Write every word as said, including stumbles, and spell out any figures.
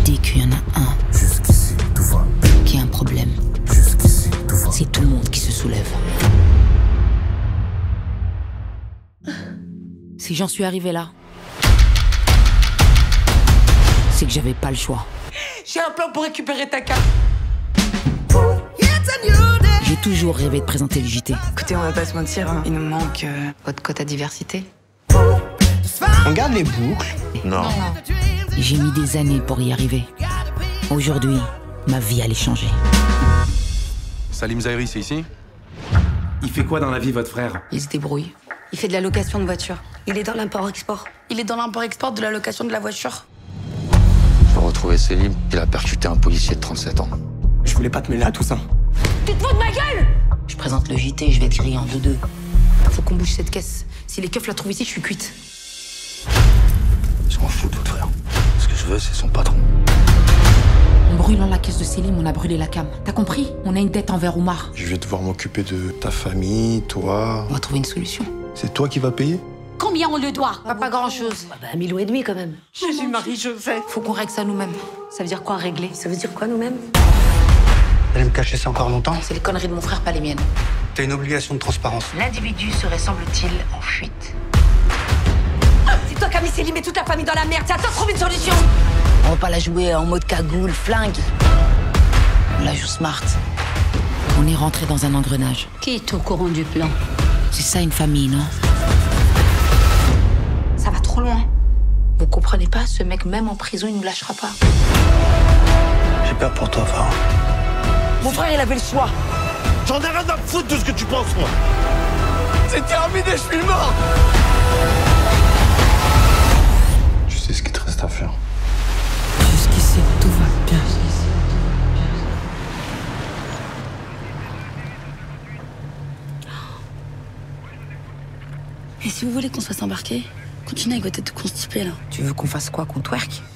dès qu'il y en a un jusqu'ici, tout va. qui a un problème, Jusqu'ici, tout va. c'est tout le monde qui se soulève. Si j'en suis arrivée là, c'est que j'avais pas le choix. J'ai un plan pour récupérer ta carte. J'ai toujours rêvé de présenter le J T. Écoutez, on va pas se mentir, hein. Il nous manque euh, votre quota diversité. On garde les boucles. Non. J'ai mis des années pour y arriver. Aujourd'hui, ma vie allait changer. Salim Zahiri, c'est ici? Il fait quoi dans la vie, votre frère? Il se débrouille. Il fait de la location de voiture. Il est dans l'import-export. Il est dans l'import-export de la location de la voiture. J'ai retrouvé Selim, il a percuté un policier de trente-sept ans. Je voulais pas te mêler à tout ça. Tu te fous de ma gueule! Je présente le J T, je vais te griller en deux-deux. Faut qu'on bouge cette caisse. Si les keufs la trouvent ici, je suis cuite. Je m'en fous de votre frère. Ce que je veux, c'est son patron. En brûlant la caisse de Selim, on a brûlé la cam. T'as compris? On a une dette envers Oumar. Je vais devoir m'occuper de ta famille, toi. On va trouver une solution. C'est toi qui vas payer? Combien on le doit? Pas, pas grand-chose. Bah, un million et demi quand même. Jésus-Marie-Joseph. Faut qu'on règle ça nous-mêmes. Ça veut dire quoi régler? Ça veut dire quoi nous-mêmes? Vous allez me cacher ça encore longtemps? C'est les conneries de mon frère, pas les miennes. T'as une obligation de transparence. L'individu serait, semble-t-il, en fuite. C'est toi qui as mis Céline et toute la famille dans la merde. C'est à toi de trouver une solution. On va pas la jouer en mode cagoule, flingue. On la joue smart. On est rentré dans un engrenage. Qui est au courant du plan? C'est ça une famille, non? Ça va trop loin. Vous comprenez pas? Ce mec, même en prison, il nous lâchera pas. J'ai peur pour toi, Farah. Mon frère, il avait le choix. J'en ai rien à foutre de ce que tu penses, moi. C'est terminé, je suis mort. Tu sais ce qu'il te reste à faire. Jusqu'ici, tout va bien. Et si vous voulez qu'on se fasse embarquer, continuez avec votre tête de constipée là. Tu veux qu'on fasse quoi? Qu'on twerk?